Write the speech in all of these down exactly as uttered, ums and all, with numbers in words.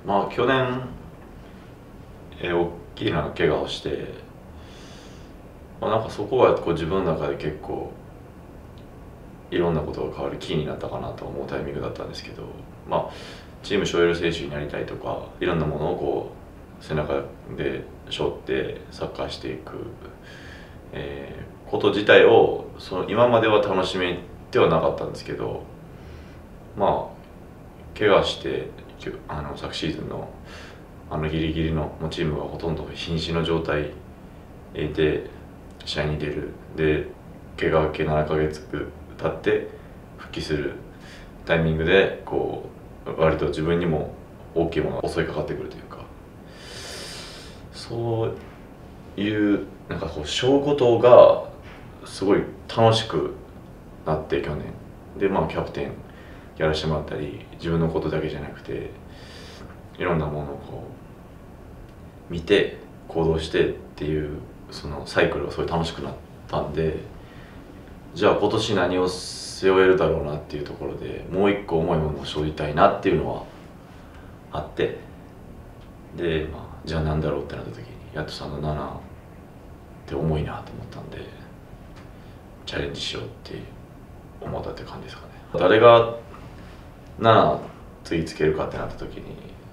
まあ去年えー、大きな怪我をして、まあ、なんかそこはこう自分の中で結構いろんなことが変わるキーになったかなと思うタイミングだったんですけど、まあ、チーム背負える選手になりたいとかいろんなものをこう背中で背負ってサッカーしていく、えー、こと自体をその今までは楽しめてはなかったんですけど、まあ怪我してあの昨シーズンのあのギリギリのもうチームがほとんど瀕死の状態で試合に出るで怪我明けななかげつ経って復帰するタイミングでこう割と自分にも大きいものが襲いかかってくるというか、そういうなんかこうショーごとがすごい楽しくなって去年で、まあキャプテンやらせてもらったり自分のことだけじゃなくていろんなものをこう見て行動してっていうそのサイクルがすごい楽しくなったんで、じゃあ今年何を背負えるだろうなっていうところでもう一個重いものを背負いたいなっていうのはあって、で、まあ、じゃあ何だろうってなった時にやっとさんのななって重いなと思ったんでチャレンジしようって思ったって感じですかね。誰がななついつけるかってなった時に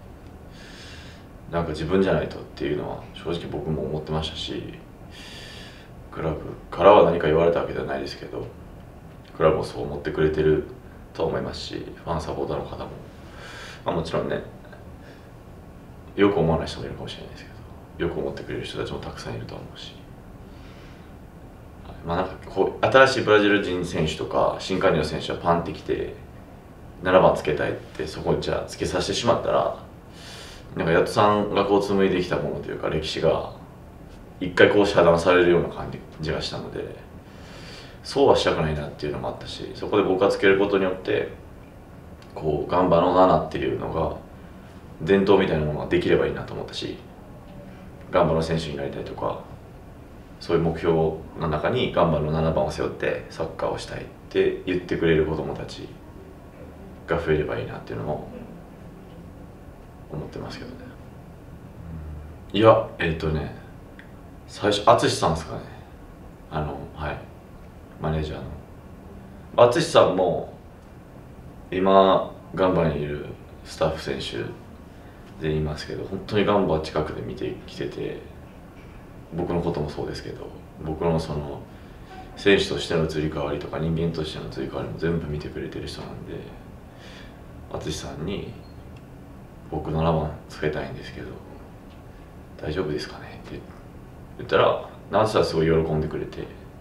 なんか自分じゃないとっていうのは正直僕も思ってましたし、クラブからは何か言われたわけではないですけどクラブもそう思ってくれてると思いますし、ファンサポーターの方も、まあ、もちろんねよく思わない人もいるかもしれないですけどよく思ってくれる人たちもたくさんいると思うし、まあなんかこう新しいブラジル人選手とか新加入の選手はパンってきてななばんつけたいってそこにじゃあつけさせてしまったらなんかヤトさんがこう紡いできたものというか歴史が一回こう遮断されるような感じがしたので、そうはしたくないなっていうのもあったし、そこで僕がつけることによってこうガンバのななっていうのが伝統みたいなものができればいいなと思ったし、ガンバの選手になりたいとかそういう目標の中にガンバのななばんを背負ってサッカーをしたいって言ってくれる子どもたちが増えればいいなっていうのも思ってますけどね。いやえっ、ー、とね最初淳さんですかね、あのはいマネージャーの淳さんも今ガンバにいるスタッフ選手で言いますけど本当にガンバ近くで見てきてて、僕のこともそうですけど僕のその選手としての移り変わりとか人間としての移り変わりも全部見てくれてる人なんで、淳さんに僕ななばんつけたいんですけど大丈夫ですかねって言ったら淳さんはすごい喜んでくれて、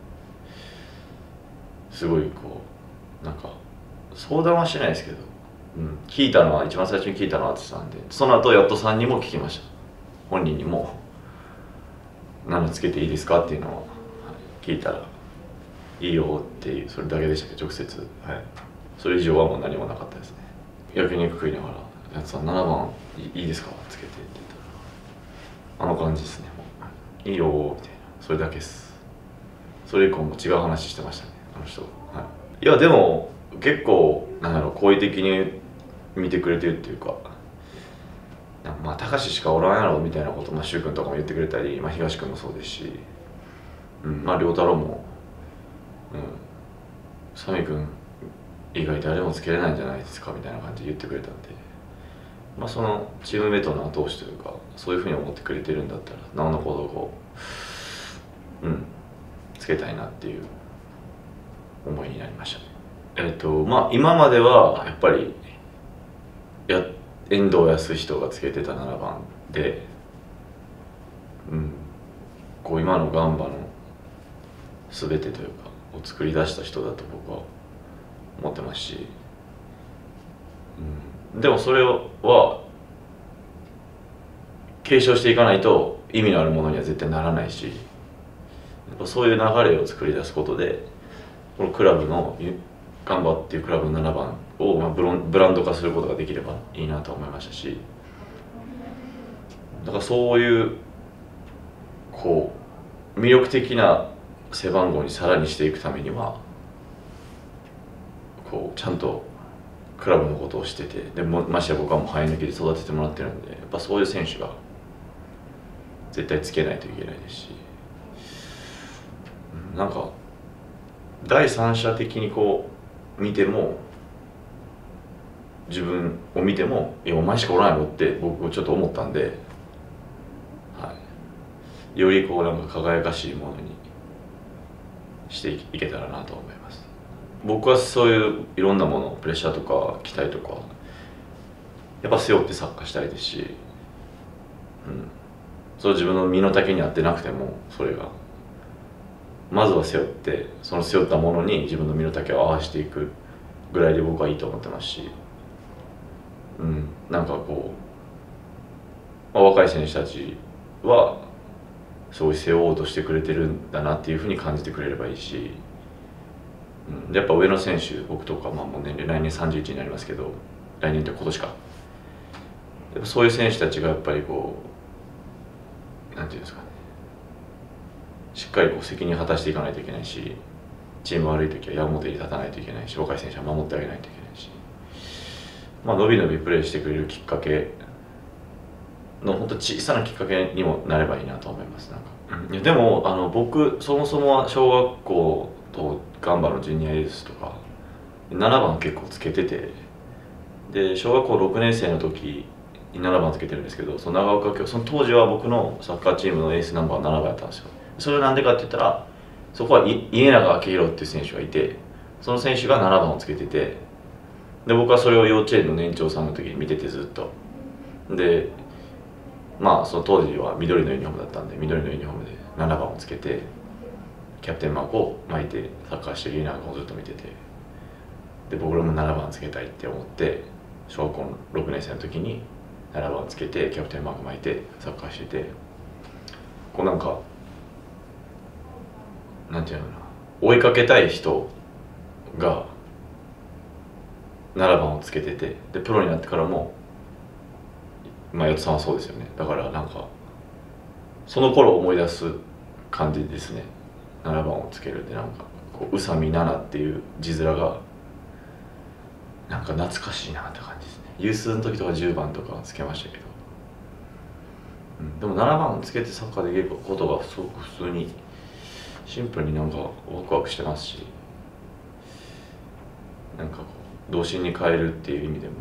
すごいこうなんか相談はしてないですけど、うん、聞いたのは一番最初に聞いたのは淳さんで、その後やっとさんにも聞きました。本人にも「ななつけていいですか?」っていうのを聞いたら「いいよ」っていうそれだけでしたけど直接、はい、それ以上はもう何もなかったですね。焼肉食いながら「やつさんななばんいいですか?」つけてって言ったら「あの感じですね、もういいよ」みたいな、それだけです。それ以降も違う話してましたねあの人、はい、いやでも結構なんだろう好意的に見てくれてるっていうか、まあ高志しかおらんやろみたいなことを柊君とかも言ってくれたり、まあ、東君もそうですし、うん、まあ亮太郎も宇佐美君以外誰もつけれないんじゃないですかみたいな感じで言ってくれたんで、まあ、そのチームメートの後押しというかそういうふうに思ってくれてるんだったらなおのことをうんつけたいなっていう思いになりましたね。えっとまあ今まではやっぱりや遠藤康人がつけてたななばんで、うん、こう今のガンバの全てというかを作り出した人だと僕は思ってますし、うん、でもそれは継承していかないと意味のあるものには絶対ならないし、やっぱそういう流れを作り出すことでこのクラブのガンバっていうクラブのななばんをまあブロンブランド化することができればいいなと思いましたし、だからそういうこう魅力的な背番号にさらにしていくためにはこうちゃんとクラブのことをしてて、でもましてや僕はもう生え抜きで育ててもらってるんで、やっぱそういう選手が絶対つけないといけないですし、なんか第三者的にこう見ても、自分を見ても「いやお前しかおらんやろ」って僕ちょっと思ったんで、はい、よりこうなんか輝かしいものにしていけたらなと思います。僕はそういういろんなもの、プレッシャーとか期待とかやっぱ背負ってサッカーしたいですし、うん、それ自分の身の丈に合ってなくても、それがまずは背負って、その背負ったものに自分の身の丈を合わせていくぐらいで僕はいいと思ってますし、うん、なんかこう、まあ、若い選手たちはそういう背負おうとしてくれてるんだなっていうふうに感じてくれればいいし、うん、やっぱ上の選手、僕とか、まあ、もう年齢来年さんじゅういちになりますけど、来年って今年か、やっぱそういう選手たちがやっぱりこうなんていうんですかね、しっかりこう責任を果たしていかないといけないし、チーム悪い時は矢面に立たないといけないし、若い選手は守ってあげないといけないし、まあ、伸び伸びプレーしてくれるきっかけの本当小さなきっかけにもなればいいなと思います。なんか、うん、いやでもあの僕そもそもは小学校とガンバのジュニアエースとかななばん結構つけてて、で小学校ろくねん生の時にななばんつけてるんですけど、その長岡京、その当時は僕のサッカーチームのエースナンバーはななばんやったんですよ。それはなんでかって言ったら、そこは家長明宏っていう選手がいて、その選手がななばんをつけてて、で僕はそれを幼稚園の年長さんの時に見ててずっと、でまあその当時は緑のユニフォームだったんで、緑のユニフォームでななばんをつけてキャプテンマークを巻いてサッカーしてる家長をずっと見てて、で僕らもななばんつけたいって思って小学校のろくねん生の時にななばんつけてキャプテンマーク巻いてサッカーしてて、こうなんかなんていうのかな、追いかけたい人がななばんをつけてて、でプロになってからも、まあ四つさんはそうですよね。だからなんかその頃思い出す感じですね。ななばんをつけるで、なんかこう宇佐美奈々っていう字面がなんか懐かしいなって感じですね。ユースの時とかじゅうばんとかつけましたけど、うん、でもななばんをつけてサッカーできることがすごく普通にシンプルになんかワクワクしてますし、なんかこう童心に変えるっていう意味でも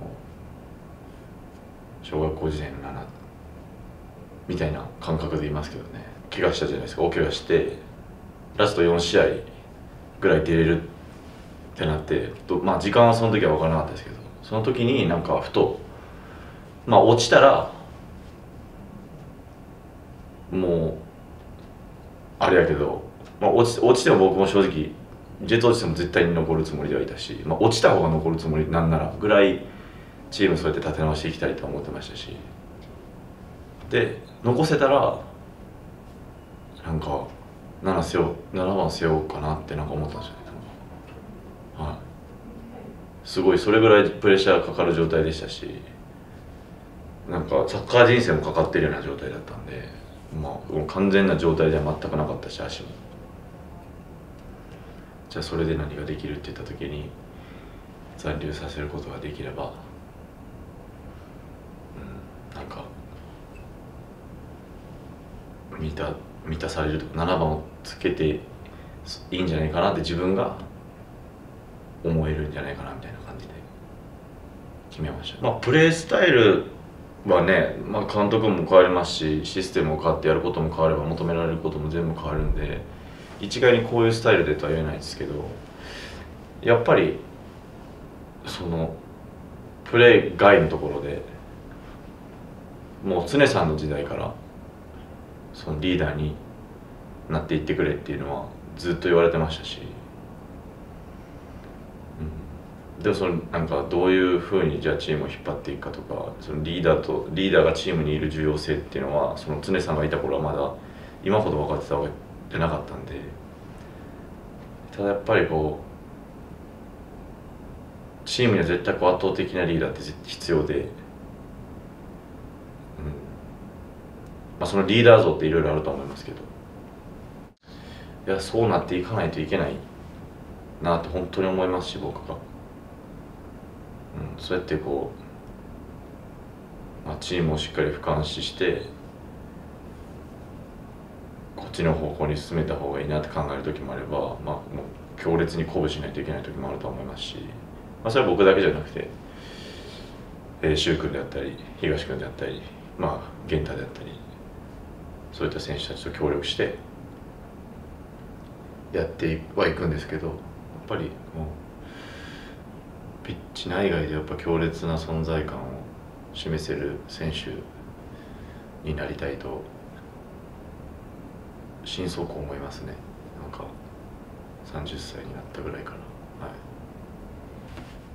小学校時代のななみたいな感覚でいますけどね。怪我したじゃないですか。大怪我してラストよんしあいぐらい出れるってなって、まあ時間はその時は分からなかったですけど、その時になんかふと、まあ落ちたらもうあれやけど、まあ、落ち落ちても僕も正直ジェット落ちても絶対に残るつもりではいたし、まあ、落ちた方が残るつもりなんならぐらいチームそうやって立て直していきたいと思ってましたし、で残せたらなんかなな背負ななばん背負おうかなってなんか思ったんですよね。はい、すごいそれぐらいプレッシャーかかる状態でしたし、なんかサッカー人生もかかってるような状態だったんで、まあもう完全な状態では全くなかったし、足も。じゃあそれで何ができるって言った時に残留させることができれば、うん、なんか満た満たされるとかななばんをつけていいんじゃないかなって自分が思えるんじゃないかなみたいな感じで決めました。まあプレースタイルはね、まあ、監督も変わりますし、システムを変わってやることも変われば求められることも全部変わるんで、一概にこういうスタイルでとは言えないですけど、やっぱりそのプレー外のところでもう常さんの時代からそのリーダーになっていってくれっていうのはずっと言われてましたし、うん、でもそのなんかどういうふうにじゃあチームを引っ張っていくかとか、そのリーダーとリーダーがチームにいる重要性っていうのはその常さんがいた頃はまだ今ほど分かってたわけじゃなかったんで、ただやっぱりこうチームには絶対こう圧倒的なリーダーって必要で、うん、まあそのリーダー像っていろいろあると思いますけど、いやそうなっていかないといけないなって本当に思いますし、僕が。 うん、そうやってこう、まあ、チームをしっかり俯瞰視してこっちの方向に進めた方がいいなって考える時もあれば、まあ、もう強烈に鼓舞しないといけない時もあると思いますし、まあ、それは僕だけじゃなくて、えー、柊君であったり東君であったり、まあ、源太であったり、そういった選手たちと協力してやってはいくんですけど、やっぱりもうピッチ内外でやっぱ強烈な存在感を示せる選手になりたいと心底思いますね。なんかさんじゅっさいになったぐらいから、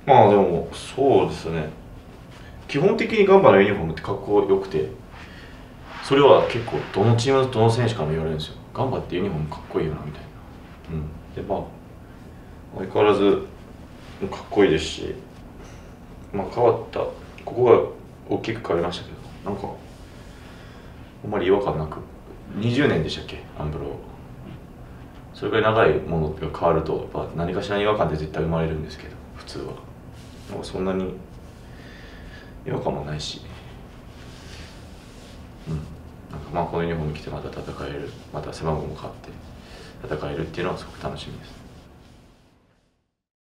はい、まあでもそうですね、基本的にガンバのユニフォームってかっこよくて、それは結構どのチームどの選手からも言われるんですよ。ガンバってユニフォームかっこいいよなみたいな。うん、でまあ相変わらずかっこいいですし、まあ変わったここが大きく変わりましたけど、なんかあんまり違和感なく、にじゅうねんでしたっけアンブロー、それぐらい長いものが変わるとやっぱ何かしらの違和感って絶対生まれるんですけど、普通はなんかそんなに違和感もないし、うん、なんかまあこのユニフォーム着てまた戦える、また背番号も変わって戦えるっていうのはすごく楽しみです。